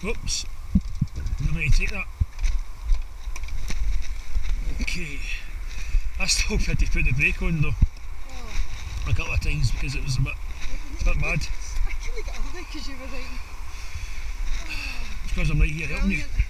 Oops. I'm going to take that. Okay. I still had to put the brake on though. A couple of times because it was a bit mad. I couldn't get on it because you were right. Because I'm right here helping you.